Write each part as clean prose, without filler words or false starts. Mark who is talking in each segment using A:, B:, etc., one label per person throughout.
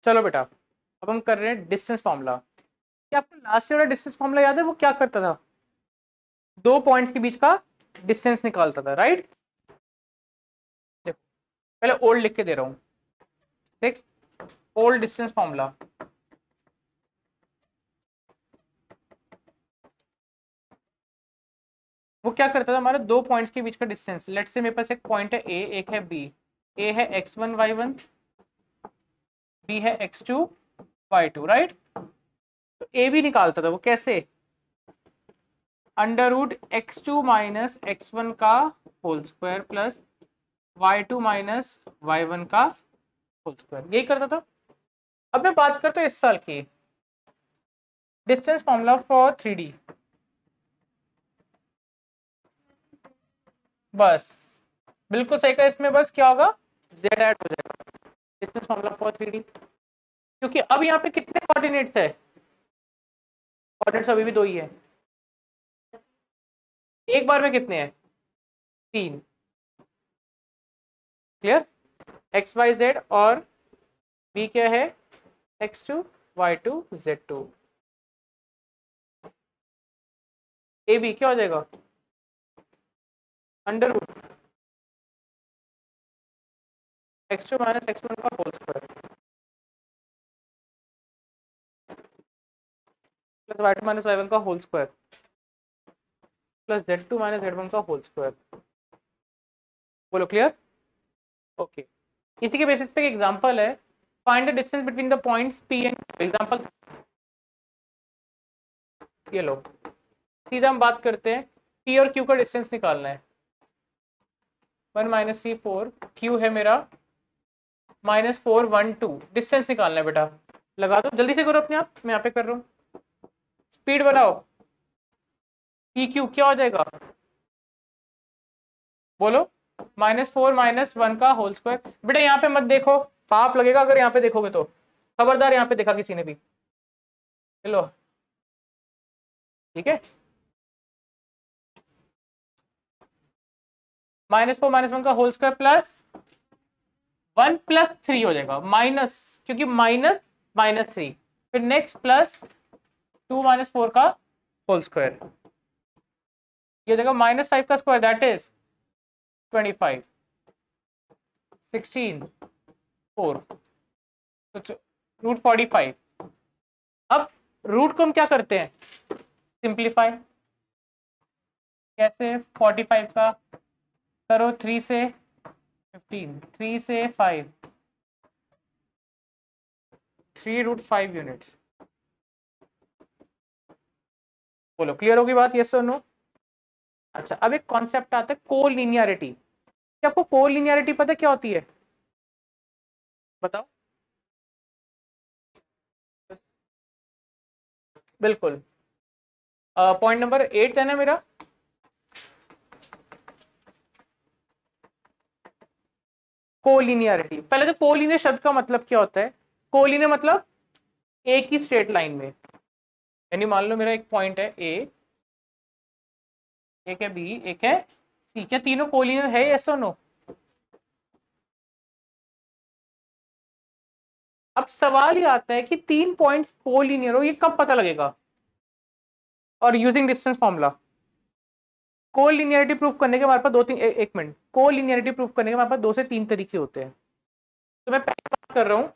A: चलो बेटा, अब हम कर रहे हैं डिस्टेंस फॉर्मूला। क्या आपको लास्ट ईयर वाला डिस्टेंस फॉर्मूला याद है? वो क्या करता था? दो पॉइंट्स के बीच का डिस्टेंस निकालता था, राइट? देखो, पहले ओल्ड लिख के दे रहा हूं। देख, ओल्ड डिस्टेंस फॉर्मूला। वो क्या करता था? हमारे दो पॉइंट्स के बीच का डिस्टेंस, लेट्स से मेरे पास एक पॉइंट है ए, एक है बी। ए है x1 y1, बी है x2 y2, राइट? तो ए भी निकालता था वो कैसे? Under root x2 minus x1 का whole square plus y2 minus y1 का होल स्क्वायर, यही करता था। अब मैं बात करता हूँ इस साल की डिस्टेंस फॉर्मूला फॉर 3D। बस बिल्कुल सही कहा, इसमें बस क्या होगा? z ऐड हो जाएगा, डिस्टेंस फॉर्मूला फॉर 3D। क्योंकि अब यहाँ पे कितने कोऑर्डिनेट्स है? कोऑर्डिनेट्स अभी भी दो ही है। एक बार में कितने हैं? तीन। क्लियर? एक्स वाई जेड और बी क्या है? x2 y2 z2। A B क्या हो जाएगा? Under root x2 minus x1 का whole square plus y2 minus y1 का whole square plus z2 minus z1 का होल स्क्वायर। बोलो क्लियर? ओके। इसी के बेसिस पे एक एग्जांपल है, find the distance between the points p and q। Example ये लो, सीधा हम बात करते हैं, p और q का डिस्टेंस निकालना है। 1 माइनस सी 4, q है मेरा -4 1 2। डिस्टेंस निकालना है बेटा, लगा दो जल्दी से करो अपने आप, मैं यहाँ पे कर रहा हूँ। स्पीड बनाओ। पी क्यू क्या हो जाएगा? बोलो। -4 -1 का होल स्क्वायर। बेटा यहाँ पे मत देखो, पाप लगेगा अगर यहाँ पे देखोगे तो, खबरदार यहाँ पे देखा किसी ने भी। चलो ठीक है। -4 -1 का होल स्क्वायर प्लस 1 प्लस 3 हो जाएगा, माइनस, क्योंकि माइनस -3। फिर नेक्स्ट प्लस 2 -4 का होल स्क्वायर, ये हो जाएगा -5 का स्क्वायर, दैट इज 25, 16 4, तो रूट 45। अब रूट को हम क्या करते हैं? सिंप्लीफाई। कैसे? 45 का करो 3 से 15, 3 से 5, 3 रूट 5 यूनिट्स। बोलो क्लियर होगी बात? यस और नो? अच्छा, अब एक कॉन्सेप्ट आता है कोलिनियरिटी। क्या आपको कोलिनियरिटी पता है क्या होती है? बताओ। बिल्कुल, पॉइंट नंबर 8 है ना मेरा। कोलिनियरिटी, पहले तो कोलिनियर शब्द का मतलब क्या होता है? कोलिनियर मतलब एक ही स्ट्रेट लाइन में, यानी मान लो मेरा एक पॉइंट है ए, एक है बी, एक है सी, क्या तीनों कोलिनियर है? यस और नो? अब सवाल ये आता है कि तीन पॉइंट्स कोलिनियर हो, ये कब पता लगेगा? और using distance formula. Collinearity proof करने के हमारे पास दो तीन, एक मिनट, कोलिनियरिटी प्रूफ करने के हमारे पास 2 से 3 तरीके होते हैं। तो मैं पहले बात कर रहा हूं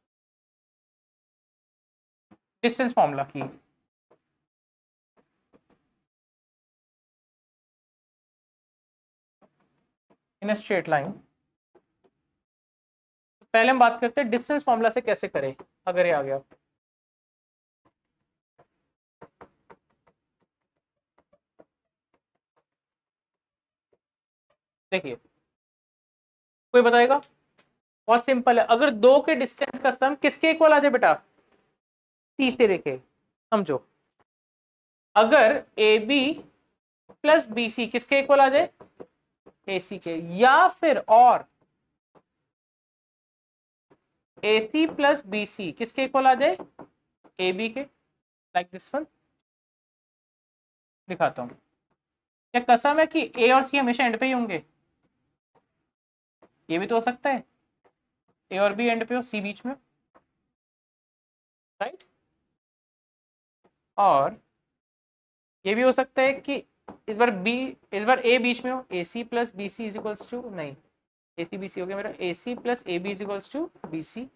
A: डिस्टेंस फॉर्मूला की। इन अ स्ट्रेट लाइन, पहले हम बात करते हैं डिस्टेंस फॉर्मूला से कैसे करें, अगर ये आ गया। देखिए, कोई बताएगा? बहुत सिंपल है, अगर दो के डिस्टेंस का सम किसके इक्वल आ जाए बेटा? सी से लेके, समझो, अगर A B plus B C किसके इक्वल आ जाए? ए सी के, या फिर और ए सी प्लस बी सी किसके इक्वल आ जाए? ए बी के, लाइक दिस वन। दिखाता हूं, क्या कसम है कि ए और सी हमेशा एंड पे ही होंगे? ये भी तो हो सकता है ए और बी एंड पे हो, सी बीच में। राइट। और ये भी हो सकता है कि इस बार ए बीच में हो, A C plus B C is equals to, नहीं ए सी बी सी हो गया मेरा, A C plus A B is equals to B C,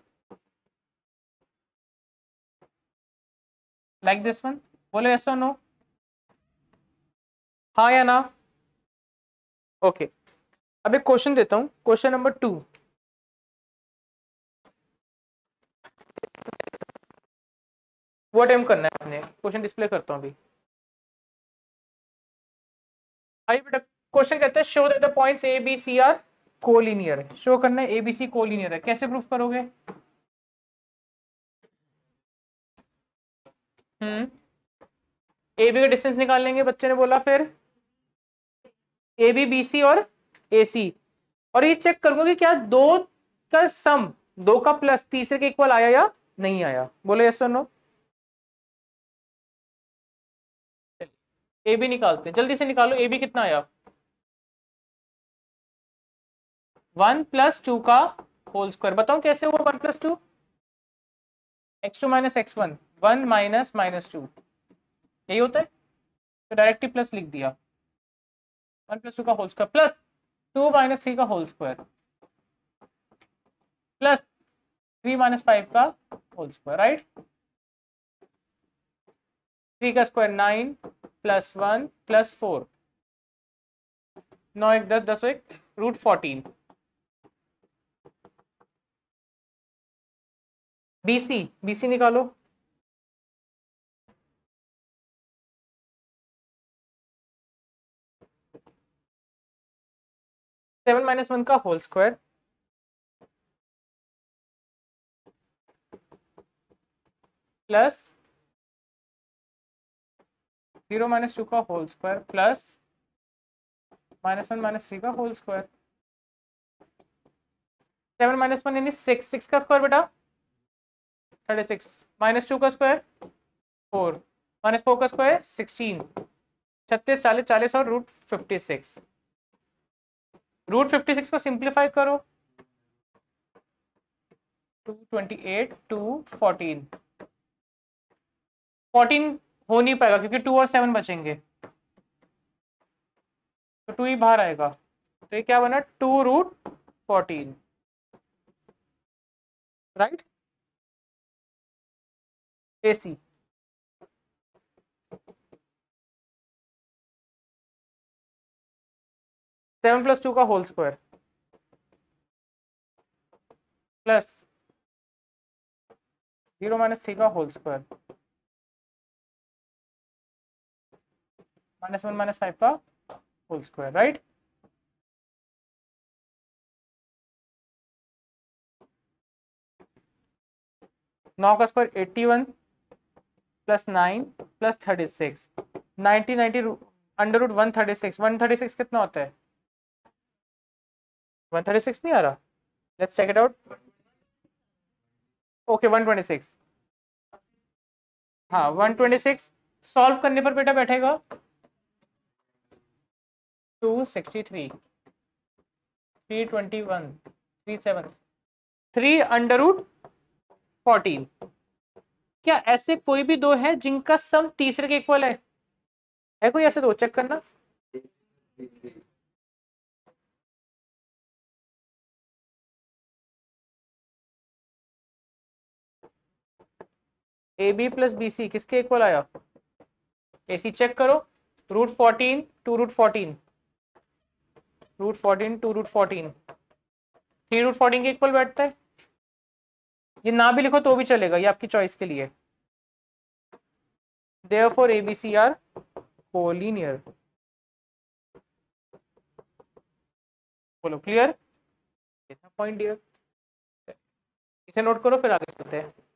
A: like this one. बोलो यस और नो, हाँ या ना। ओके, अब एक क्वेश्चन देता हूं, क्वेश्चन नंबर 2। वो अटेम्प्ट करना है आपने, क्वेश्चन डिस्प्ले करता हूं अभी। आइए बेटा, क्वेश्चन कहता है show that the points A B C are collinear. Show करना है ए बी सी कोलिनियर है, कैसे प्रूफ करोगे? ए बी का डिस्टेंस निकाल लेंगे, बच्चे ने बोला, फिर ए बी बी सी और ए सी, और ये चेक करूंगा कि क्या दो का सम, दो का प्लस तीसरे के इक्वल आया या नहीं आया। बोलो यस और नो। ए बी निकालते हैं, जल्दी से निकालो, ए बी कितना आया? 1 + 2 का होल स्क्वायर। बताओ कैसे हुआ 1 + 2? x2 - x1, 1 - -2, यही होता है, तो डायरेक्टली प्लस लिख दिया। 1 + 2 का होल स्क्वायर प्लस 2 - 3 का होल स्क्वायर प्लस 3 - 5 का होल स्क्वायर, राइट। 3 का स्क्वायर 9 + 1 + 4, 9 1 10, 10 1 √14। BC, BC निकालो। 7 - 1 का होल स्क्वायर प्लस 0 - 2 का होल स्क्वायर प्लस -1 - 3 का होल स्क्वायर। 7 - 1 यानी 6, 6 का स्क्वायर बेटा 36, -2 का स्क्वायर 4, -4 का स्क्वायर 16, 36 40 40 और √56। √56 को सिंप्लीफाई करो, 228 2 14, 14 हो नहीं पाएगा क्योंकि 2 और 7 बचेंगे, तो 2 ही बाहर आएगा, तो ये क्या बना 2√14, राइट। AC 7 + 2 का होल स्क्वायर प्लस 0 - 3 का होल स्क्वायर -1 - 5 का होल स्क्वायर, राइट। नौ का स्क्वायर 81 + 9 + 36, 90 90 √136, 136 कितना होता है? 136 नहीं आ रहा, let's check it out. Okay 126, हाँ 126 सॉल्व करने पर बेटा बैठेगा 263, 321, 37, 3√14। क्या ऐसे कोई भी दो है जिनका सम तीसरे के इक्वल है कोई ऐसे दो? चेक करना। A B plus B C किसके इक्वल आया? ए सी चेक करो, √14 2√14, √14 2√14, 3√14 के इक्वल बैठता है। ये ना भी लिखो तो भी चलेगा, ये आपकी चॉइस के लिए। Therefore ABC are collinear। बोलो क्लियर? पॉइंट डियर, इसे नोट करो फिर आगे चलते हैं।